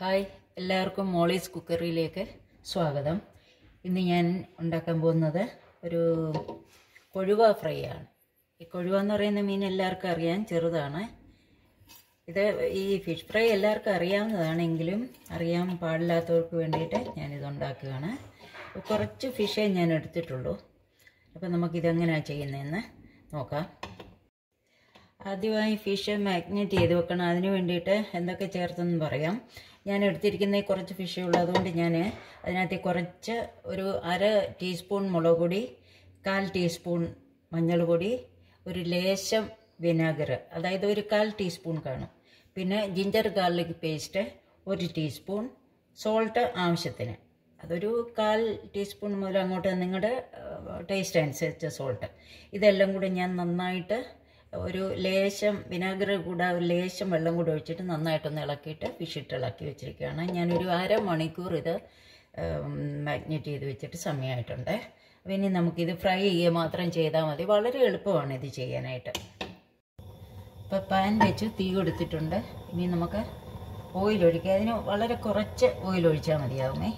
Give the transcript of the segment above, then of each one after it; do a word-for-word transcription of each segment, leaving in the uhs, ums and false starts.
Hi, എല്ലാവർക്കും Molly's കുക്കറിയിലേക്ക് സ്വാഗതം. ഇന്ന് ഞാൻ ഉണ്ടാക്കാൻ പോകുന്നത് ഒരു കൊഴുവ ഫ്രൈ ആണ്. ഈ കൊഴുവ എന്ന് പറയുന്ന മീൻ എല്ലാവർക്കും അറിയാം, ചെറുതാണ്. ഇത് ഈ ഫിഷ് ഫ്രൈ എല്ലാവർക്കും അറിയാവുന്നതാണെങ്കിലും അറിയാൻ പാടില്ലാത്തവർക്ക് വേണ്ടിയിട്ട് ഞാനിത് ഉണ്ടാക്കുകയാണ്. കുറച്ച് ഫിഷേ ഞാൻ എടുത്തിട്ടുള്ളൂ. അപ്പോൾ നമുക്കിതെങ്ങനെയാണ് ചെയ്യുന്നതെന്ന് നോക്കാം. ആദ്യമായി ഫിഷ് മാഗ്നേറ്റ് ചെയ്ത് വെക്കണം. അതിന് വേണ്ടിയിട്ട് എന്തൊക്കെ ചേർത്തെന്ന് പറയാം. ഞാൻ എടുത്തിരിക്കുന്ന കുറച്ച് ഫിഷേ ഉള്ളൂ, അതുകൊണ്ട് ഞാൻ അതിനകത്ത് കുറച്ച് ഒരു അര ടീസ്പൂൺ മുളക് പൊടി, കാൽ ടീസ്പൂൺ മഞ്ഞൾ പൊടി, ഒരു ലേശം വിനാഗർ, അതായത് ഒരു കാൽ ടീസ്പൂൺ കാണും, പിന്നെ ജിഞ്ചർ ഗാർലിക് പേസ്റ്റ് ഒരു ടീസ്പൂൺ, സോൾട്ട് ആവശ്യത്തിന്, അതൊരു കാൽ ടീസ്പൂൺ മുതൽ അങ്ങോട്ട് നിങ്ങളുടെ ടേസ്റ്റ് അനുസരിച്ച് സോൾട്ട്. ഇതെല്ലാം കൂടി ഞാൻ നന്നായിട്ട് ഒരു ലേശം വിനാഗിരി കൂടെ ഒരു ലേശം വെള്ളം കൂടെ ഒഴിച്ചിട്ട് നന്നായിട്ടൊന്ന് ഇളക്കിയിട്ട് ഫിഷ് ഇട്ട് ഇളക്കി വെച്ചിരിക്കുകയാണ്. ഞാനൊരു അരമണിക്കൂർ ഇത് മാഗ്നേറ്റ് ചെയ്ത് വെച്ചിട്ട് സമയമായിട്ടുണ്ട്. അപ്പോൾ ഇനി നമുക്കിത് ഫ്രൈ ചെയ്യുക മാത്രം ചെയ്താൽ മതി. വളരെ എളുപ്പമാണ് ഇത് ചെയ്യാനായിട്ട്. ഇപ്പോൾ പാൻ വെച്ച് തീ കൊടുത്തിട്ടുണ്ട്. ഇനി നമുക്ക് ഓയിൽ ഒഴിക്കുക. അതിന് വളരെ കുറച്ച് ഓയിൽ ഒഴിച്ചാൽ മതിയാവുമേ.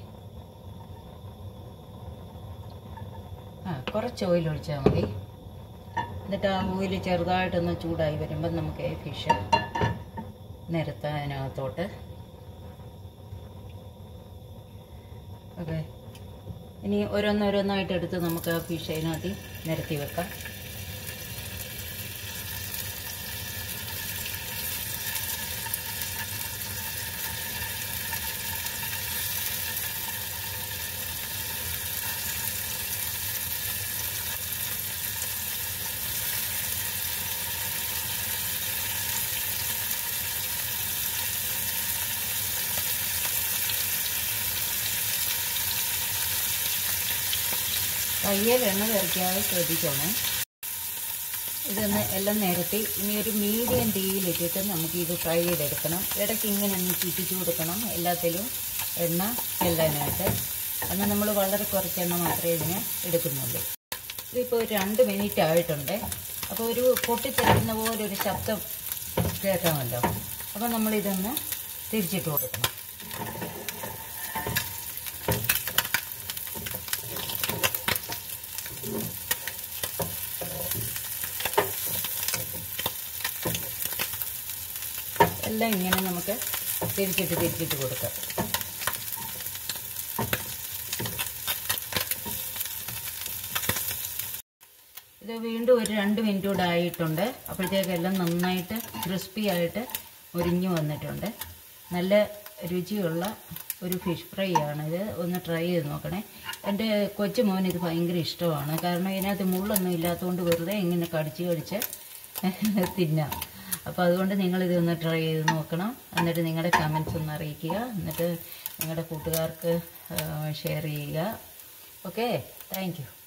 ആ കുറച്ച് ഓയിൽ ഒഴിച്ചാൽ മതി. എന്നിട്ട് ആ ഓയിൽ ചെറുതായിട്ടൊന്ന് ചൂടായി വരുമ്പം നമുക്ക് ഈ ഫിഷ് നിരത്താം അതിനകത്തോട്ട്. ഓക്കെ, ഇനി ഓരോന്നോരോന്നായിട്ട് എടുത്ത് നമുക്ക് ആ ഫിഷ് അതിനകത്ത് നിരത്തി വെക്കാം. കയ്യിൽ എണ്ണ തെറിക്കാതെ ശ്രദ്ധിച്ചോണേ. ഇതൊന്ന് എല്ലാം നിരത്തി ഇനി ഒരു മീഡിയം തീയിലിട്ടിട്ട് നമുക്ക് ഇത് ഫ്രൈ ചെയ്തെടുക്കണം. ഇടയ്ക്ക് ഇങ്ങനെ ഒന്ന് ചുറ്റിച്ചു കൊടുക്കണം, എല്ലാത്തിലും എണ്ണ ചെല്ലാനായിട്ട്. എന്നാൽ നമ്മൾ വളരെ കുറച്ച് എണ്ണ മാത്രമേ ഇതിന് എടുക്കുന്നുള്ളൂ. ഇതിപ്പോൾ ഒരു രണ്ട് മിനിറ്റ് ആയിട്ടുണ്ട്. അപ്പോൾ ഒരു പൊട്ടിത്തെറിക്കുന്ന പോലെ ഒരു ശബ്ദം കേൾക്കാമല്ലോ. അപ്പോൾ നമ്മളിതൊന്ന് തിരിച്ചിട്ട് കൊടുക്കണം. എല്ലാം ഇങ്ങനെ നമുക്ക് തിരിച്ചിട്ട് തിരിച്ചിട്ട് കൊടുക്കാം. ഇത് വീണ്ടും ഒരു രണ്ട് മിനിറ്റ് കൂടെ ആയിട്ടുണ്ട്. അപ്പോഴത്തേക്കെല്ലാം നന്നായിട്ട് ക്രിസ്പി ആയിട്ട് മുരിഞ്ഞു വന്നിട്ടുണ്ട്. നല്ല രുചിയുള്ള ഒരു ഫിഷ് ഫ്രൈ ആണിത്. ഒന്ന് ട്രൈ ചെയ്ത് നോക്കണേ. എൻ്റെ കൊച്ചു മോൻ ഇത് ഭയങ്കര ഇഷ്ടമാണ്. കാരണം ഇതിനകത്ത് മുള്ളൊന്നും ഇല്ലാത്തതുകൊണ്ട് വെറുതെ ഇങ്ങനെ കടിച്ച് കടിച്ച് തിന്നാം. അപ്പോൾ അതുകൊണ്ട് നിങ്ങളിതൊന്ന് ട്രൈ ചെയ്ത് നോക്കണം. എന്നിട്ട് നിങ്ങളുടെ കമൻസ് ഒന്ന് അറിയിക്കുക. എന്നിട്ട് നിങ്ങളുടെ കൂട്ടുകാർക്ക് ഷെയർ ചെയ്യുക. Okay, thank U.